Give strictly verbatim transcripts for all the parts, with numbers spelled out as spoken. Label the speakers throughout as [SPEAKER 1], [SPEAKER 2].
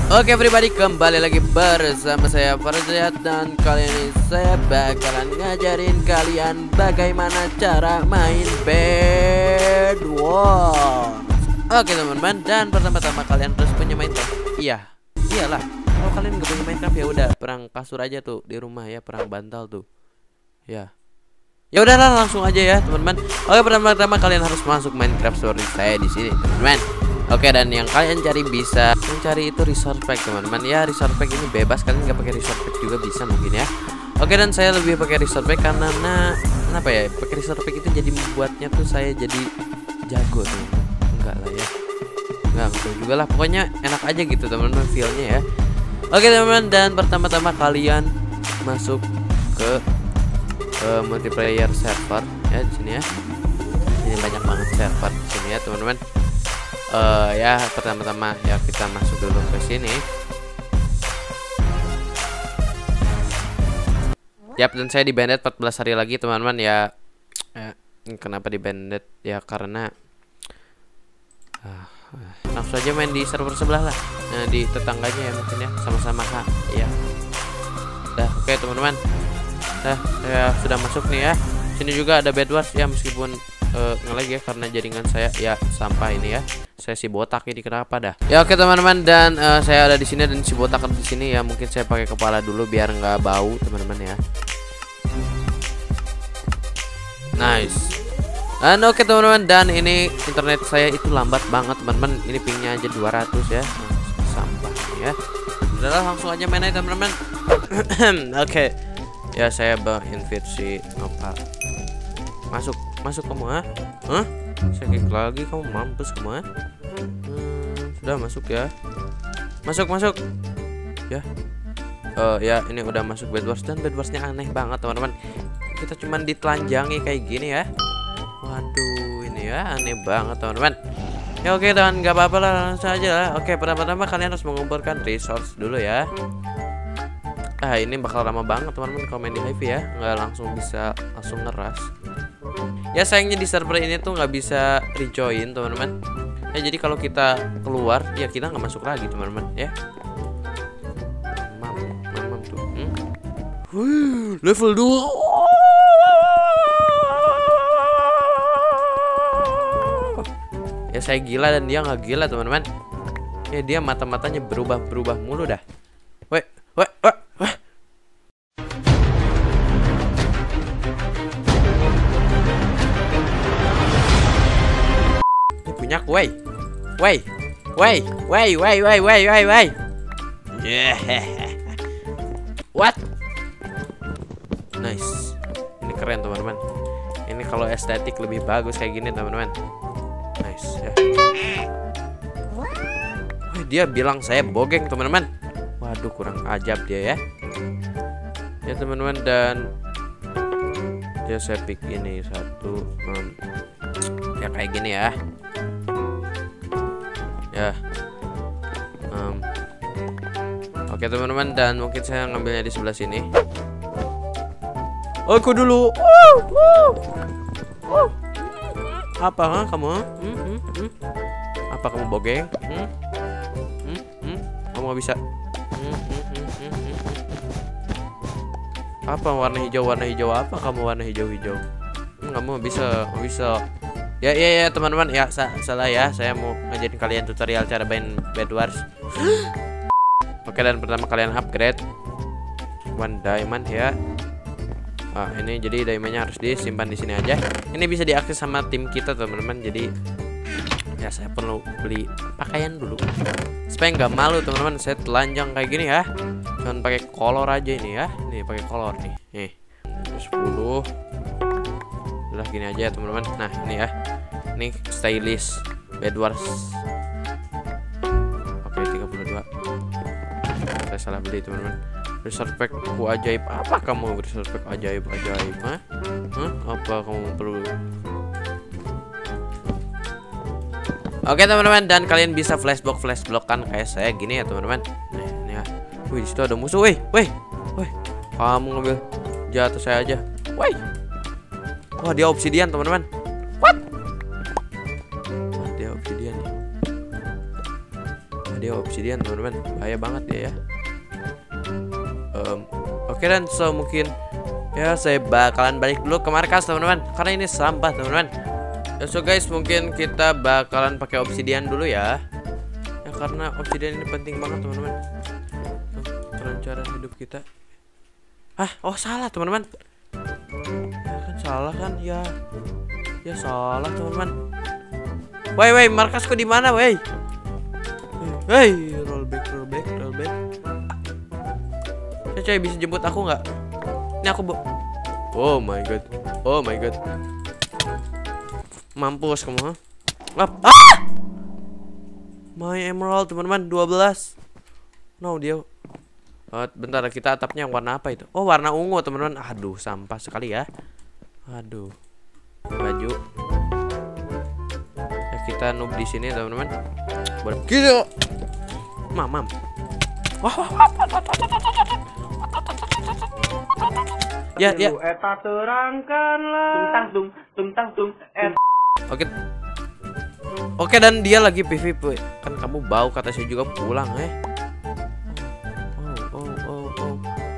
[SPEAKER 1] Oke everybody, kembali lagi bersama saya Farzat, dan kali ini saya bakalan ngajarin kalian bagaimana cara main Bed Wars. Oke teman-teman, dan pertama-tama kalian harus punya Minecraft. Iya, iyalah. Kalau kalian gak punya Minecraft ya udah perang kasur aja tuh di rumah ya, perang bantal tuh. Ya. Ya udahlah, langsung aja ya teman-teman. Oke, pertama-tama kalian harus masuk Minecraft seperti saya di sini teman-teman. Oke, dan yang kalian cari bisa mencari itu resource pack teman-teman. Ya, resource pack ini bebas, kalian nggak pakai resource pack juga bisa mungkin ya. Oke, dan saya lebih pakai resource pack karena nah, kenapa ya? Pakai resource pack itu jadi membuatnya tuh saya jadi jago tuh. Enggak lah ya. Enggak betul juga lah. Pokoknya enak aja gitu teman-teman feelnya ya. Oke teman-teman, dan pertama-tama kalian masuk ke uh, multiplayer server ya di sini ya. Ini banyak banget server di sini ya teman-teman. Uh, ya pertama-tama ya kita masuk dulu ke sini. Yap, dan saya di banded empat belas hari lagi teman-teman ya. Eh, kenapa di banded ya karena uh, uh, langsung aja main di server sebelah lah, nah, di tetangganya ya mungkin ya, sama-sama kak ya. Dah oke okay, teman-teman. Dah saya sudah masuk nih ya. Sini juga ada Bed Wars ya, meskipun uh, ngelag ya karena jaringan saya ya sampah ini ya. Saya si botak ini kenapa dah? Ya oke okay, teman-teman, dan uh, saya ada di sini dan si botak ada di sini ya. Mungkin saya pakai kepala dulu biar nggak bau teman-teman ya. Nice. Dan oke okay, teman-teman, dan ini internet saya itu lambat banget teman-teman. Ini pingnya aja dua ratus ya. Nah, sampah ya. Udah langsung aja main aja teman-teman. Oke. Okay. Ya saya invite si Nopal. Masuk, masuk kamu ah. Hah? Saya klik lagi, kamu mampus kamu ah. Hmm, sudah masuk ya. Masuk, masuk. Ya. Uh, ya ini udah masuk Bed Wars, dan Bed Warsnya aneh banget teman-teman. Kita cuman ditelanjangi kayak gini ya. Waduh, ini ya aneh banget teman-teman. Ya oke, dan nggak apa-apa lah, langsung aja lah. Oke, pertama-tama kalian harus mengumpulkan resource dulu ya. Ah, ini bakal lama banget teman-teman kalau main di Hive ya, nggak langsung bisa langsung ngeras. Ya sayangnya di server ini tuh nggak bisa rejoin teman-teman. Ya jadi kalau kita keluar ya kita nggak masuk lagi teman-teman ya. Mam, mam tuh. Hmm? Wih, level dua. Ya saya gila dan dia nggak gila teman-teman. Ya dia mata-matanya berubah-berubah mulu dah. Weh, weh, weh, weh. Punya weh, weh, weh, weh, weh, weh, weh, weh, weh. Yeah. What? Nice. Ini keren teman-teman. Ini kalau estetik lebih bagus kayak gini teman-teman. Nice ya. Wah, dia bilang saya bogeng teman-teman. Waduh, kurang ajab dia ya. Ya teman-teman, dan ya saya pick ini satu um, ya kayak gini ya. Ya. Um, Oke teman-teman, dan mungkin saya ngambilnya di sebelah sini. Aku dulu. Uh, uh, uh. Apa ha, kamu? Hmm, hmm, hmm. Apa kamu bogeng? Hmm? Hmm, hmm. Kamu gak bisa. Hmm, hmm, hmm, hmm, hmm. Apa warna hijau? Warna hijau apa? Kamu warna hijau-hijau? Hmm, kamu bisa, bisa. Ya, ya, ya teman-teman. Ya, sa salah ya. Saya mau ngajarin kalian tutorial cara main Bed Wars. Oke, dan pertama kalian upgrade one diamond ya. Ah, ini jadi diamondnya harus disimpan di sini aja. Ini bisa diakses sama tim kita teman-teman. Jadi ya saya perlu beli pakaian dulu supaya nggak malu teman-teman. Saya telanjang kayak gini ya, cuman pakai kolor aja ini ya. Nih pakai kolor nih. Nih sepuluh. Udah gini aja teman-teman. Nah ini ya, ini stylish Bed Wars. Oke, tiga puluh dua. Saya salah beli teman-teman. Resource pack ku ajaib. Apa kamu resource pack ajaib ajaib? Hah? Hah? Apa kamu perlu? Oke teman-teman, dan kalian bisa flashback flashback kan kayak saya gini ya teman-teman. Nah, ini ya. Wih, di situ ada musuh. Wih, wih, wih. Kamu ngambil jatuh saya aja. Wih. Wah, dia obsidian teman-teman. What? Wah, dia obsidian nih. dia obsidian teman-teman, bahaya banget dia ya. um, Oke okay, dan so mungkin ya saya bakalan balik dulu ke markas teman-teman, karena ini sampah teman-teman. So guys, mungkin kita bakalan pakai obsidian dulu ya. Ya karena obsidian ini penting banget teman-teman. Kelancaran hidup kita. Ah, oh salah teman-teman. Ya kan salah kan ya. Ya salah teman-teman. Woi woi, markasku di mana woi? Hei, rollback rollback rollback. Ya coy, bisa jemput aku nggak? Ini aku bu. Oh my god. Oh my god. Mampus kamu, ha? Ah! My emerald teman-teman dua belas. No dia. Oh, bentar, kita atapnya yang warna apa itu? Oh warna ungu teman-teman. Aduh sampah sekali ya. Aduh. Baju. Ya kita noob di sini teman-teman. Gitu. Mamam. Wah wah wah. Ya ya.
[SPEAKER 2] Eta terangkanlah. Tungtang tung tungtang tung.
[SPEAKER 1] Oke. Oke dan dia lagi P V P. Kan kamu bau, kata saya juga pulang eh. Oh oh oh oh.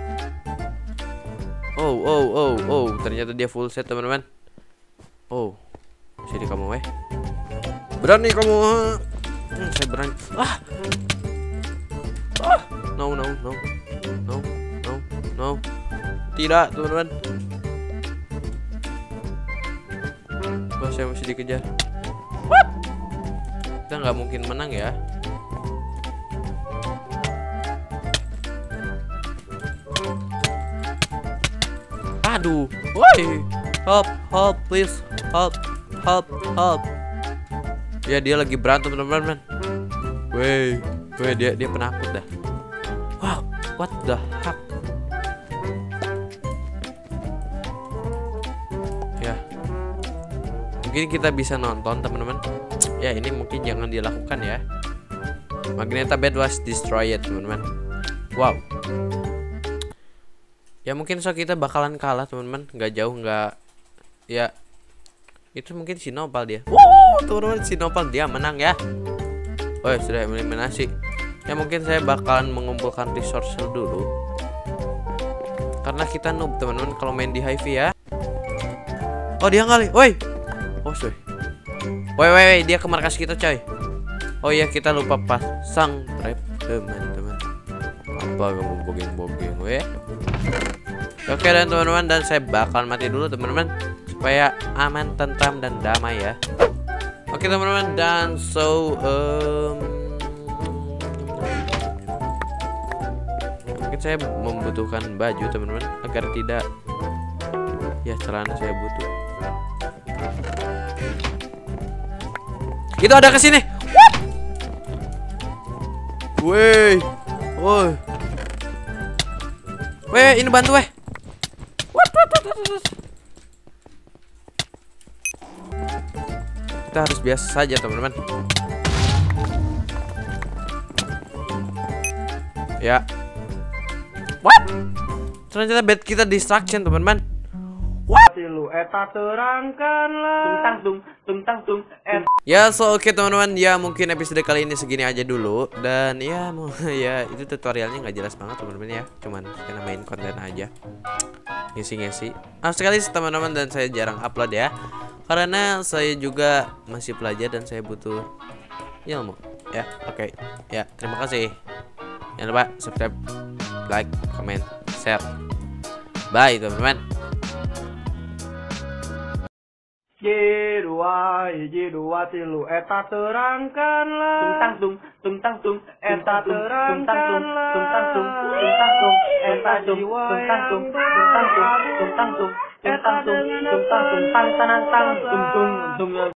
[SPEAKER 1] Oh oh oh oh, ternyata dia full set teman-teman. Oh. Sini kamu eh. Berani kamu. Hmm, saya berani. Ah. Ah. No no no. No no no. Tidak teman-teman. Wah, saya masih dikejar. What? Kita nggak mungkin menang ya. Aduh, woi, help, help, please, help, help, help. Ya dia lagi berantem teman-teman. Woi, woi dia dia penakut dah. Wow, what the heck? Mungkin kita bisa nonton teman-teman. Ya ini mungkin jangan dilakukan ya. Magenta bed was destroyed teman-teman. Wow. Ya mungkin so kita bakalan kalah teman-teman. Nggak jauh nggak. Ya itu mungkin si Nopal dia. Wow teman-teman, si Nopal dia menang ya. Oh sudah eliminasi. Ya mungkin saya bakalan mengumpulkan resource dulu. Karena kita noob teman-teman kalau main di Hive ya. Oh dia kali. Woi. Oh coy. Woi woi dia ke markas kita coy. Oh iya kita lupa pasang trap teman-teman. Apa kamu bogeng-bogeng weh? Oke dan teman-teman, dan saya bakal mati dulu teman-teman supaya aman, tentram dan damai ya. Oke teman-teman, dan so um, mungkin saya membutuhkan baju teman-teman agar tidak ya celana saya butuh. Itu ada kesini. Woi, woi, woi, ini bantu weh. Kita harus biasa saja teman-teman. Ya. What? Ternyata bed kita distraction teman-teman. What?
[SPEAKER 2] Lu eta terangkanlah. Tungtang tung tungtang tung.
[SPEAKER 1] Ya so oke okay, teman-teman, ya mungkin episode kali ini segini aja dulu. Dan ya mau ya itu tutorialnya nggak jelas banget teman-teman ya, cuman karena main konten aja, ngisi-ngisi. Nah sekali teman-teman, dan saya jarang upload ya karena saya juga masih pelajar dan saya butuh ilmu ya. Oke okay. Ya terima kasih, jangan lupa subscribe, like, comment, share. Bye teman-teman.
[SPEAKER 2] Jedua, jedua tilu eta terangkanlah. Tungtang tung, tungtang tung, eta terangkanlah. Tungtang tung, tungtang tung, eta jiwa yang tung, tungtang tung, tungtang tung, tungtang tung, tungtang tung, tang tanang tang, tung tung tung.